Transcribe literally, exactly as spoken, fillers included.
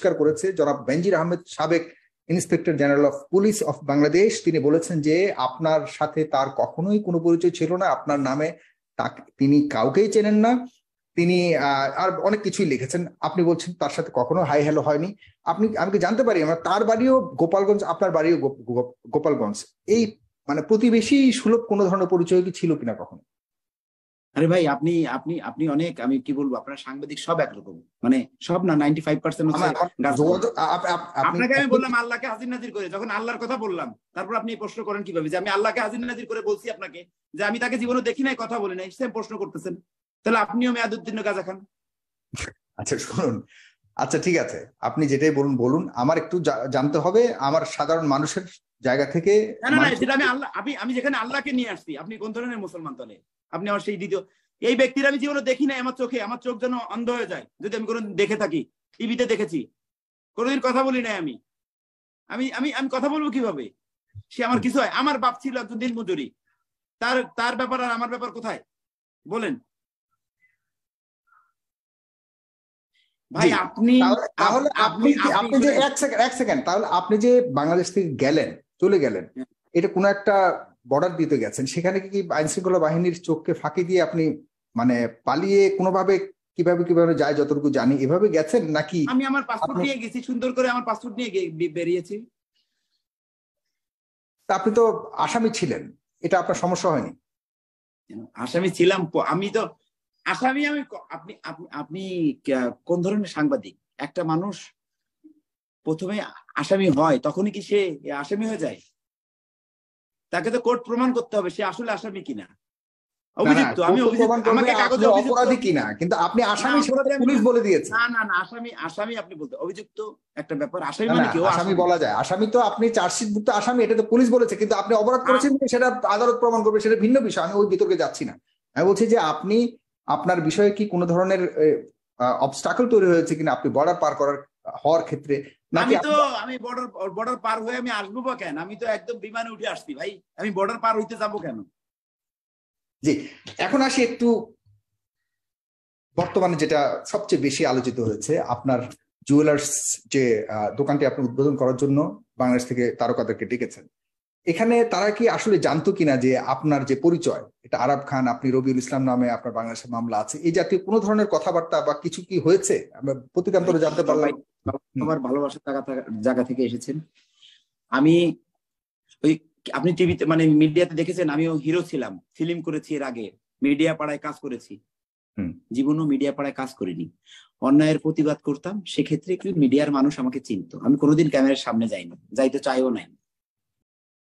পরিষ্কার করেছে জনাব বেনজির আহমেদ, সাবেক inspector general of police of Bangladesh. তিনি বলেছেন যে আপনার সাথে তার কখনোই কোনো পরিচয় ছিল না, আপনার নামে তিনি কাউকেই চেনেন না। তিনি আহ আর অনেক কিছুই লিখেছেন। আপনি বলছেন তার সাথে কখনো হাই হ্যালো হয়নি। আপনি আমি কি জানতে পারি আমরা তার বাড়িও গোপালগঞ্জ, আপনার বাড়িও গোপালগঞ্জ, এই মানে প্রতিবেশী সুলভ কোনো ধরনের পরিচয় কি ছিল কিনা কখনো? আরে ভাই আপনি আপনি আপনি অনেক, আমি কি বলবো, আপনার সাংবাদিক সব একরকম, মানে সব না, নাইনটি ফাইভ পার্সেন্ট হচ্ছে। আপনাকে আমি বললাম আল্লাহকে হাজির নাজির করে, যখন আল্লাহর কথা বললাম তারপর আপনি প্রশ্ন করেন কিভাবে যে আমি আল্লাহকে হাজির নাজির করে বলছি আপনাকে যে আমি তাকে জীবনে দেখি নাই, কথা বলি নাই, সেম প্রশ্ন করতেছেন। তাহলে আপনিও মেয়াদুদ্দিন গাঁজা খান। আচ্ছা শুনুন, আচ্ছা ঠিক আছে, আপনি যেটাই বলুন বলুন, আমার একটু জানতে হবে আমার সাধারণ মানুষের জায়গা থেকে। না না যেটা আমি আল্লাহ, আমি আমি যেখানে আল্লাহকে নিয়ে আসছি, আপনি কোন ধরনের মুসলমান তাহলে? আপনি আমার সেই দ্বিতীয়, এই ব্যক্তির আমি জীবনে দেখি নাই, আমার চোখে, আমার চোখ যেন অন্ধ হয়ে যায় যদি আমি কোনো দেখে থাকি। টিভিতে দেখেছি, কোনোদিন কথা বলি নাই আমি। আমি আমি আমি কথা বলবো কিভাবে? সে আমার কিছু হয়, আমার বাপ ছিল একজন দিন মজুরি, তার তার ব্যাপার আর আমার ব্যাপার কোথায় বলেন ভাই? আপনি তাহলে আপনি আপনি যে এক সেকেন্ড এক সেকেন্ড তাহলে আপনি যে বাংলাদেশ থেকে গেলেন, চলে গেলেন, এটা কোনো একটা বর্ডার দিতে গেছেন, সেখানে কি আইন শৃঙ্খলা বাহিনীর চোখকে ফাঁকি দিয়ে আপনি মানে পালিয়ে কোনোভাবে কিভাবে কিভাবে যায় যতটুকু জানি এভাবে গেছেন নাকি? আমি আমার পাসপোর্ট নিয়ে গেছি, সুন্দর করে আমার পাসপোর্ট নিয়ে বেরিয়েছি। আপনি তো আসামি ছিলেন, এটা আপনার সমস্যা হয়নি? আসামি ছিলাম আমি তো আসামি। আমি আপনি আপনি কোন ধরনের সাংবাদিক? একটা মানুষ প্রথমে আসামি হয় তখনই কি সে আসামি হয়ে যায়? তাকে তো কোর্ট প্রমাণ করতে হবে সে আসলে আসামি কিনা, অভিযুক্ত। আমি আমাকে কাগজে অপরাধী কিনা, কিন্তু আপনি আসামি পুলিশ বলে দিয়েছে। না না না আসামি, আসামি আপনি বলতে, অভিযুক্ত একটা ব্যাপার, আসামি মানে কি? আসামি বলা যায়, আসামি তো আপনি চার্জশিটভুক্ত আসামি, এটা তো পুলিশ বলেছে, কিন্তু আপনি অপরাধ করেছেন সেটা আদালত প্রমাণ করবে, সেটা ভিন্ন বিষয়, আমি ওই বিতর্কে যাচ্ছি না। আমি বলছি যে আপনি আপনার বিষয়ে কি কোনো ধরনের অবস্টাকল তৈরি হয়েছে কিনা আপনি বর্ডার পার করার হওয়ার ক্ষেত্রে? আমি তো আমি বর্ডার বর্ডার পার হয়ে আমি আসবো বা কেন? আমি তো একদম বিমানে উঠে আসছি ভাই, আমি বর্ডার পার হইতে যাবো কেন? জি, এখন আসি একটু বর্তমানে যেটা সবচেয়ে বেশি আলোচিত হয়েছে, আপনার জুয়েলার্স যে দোকানটি আপনি উদ্বোধন করার জন্য বাংলাদেশ থেকে তারকাদেরকে ডেকেছেন, এখানে তারা কি আসলে জানতো কিনা যে আপনার যে পরিচয় এটা আরাব খান, আপনি রবিউল ইসলাম নামে আপনার বাংলাদেশের মামলা আছে, এই জাতীয় কোনো ধরনের কথাবার্তা বা কিছু কি হয়েছে? আমরা প্রতিকান্তরে জানতে পারলাম। আমার ভালোবাসার জায়গা থেকে এসেছেন। আমি ওই আপনি টিভিতে মানে মিডিয়াতে দেখেছেন, আমিও হিরো ছিলাম, ফিল্ম করেছি, এর আগে মিডিয়া পাড়ায় কাজ করেছি, জীবনও মিডিয়া পাড়ায় কাজ করিনি। অন্যায়ের প্রতিবাদ করতাম, সেক্ষেত্রে কি মিডিয়ার মানুষ আমাকে চিনতো। আমি কোনোদিন ক্যামেরার সামনে যাইনি, যাইতে চাইও নাই।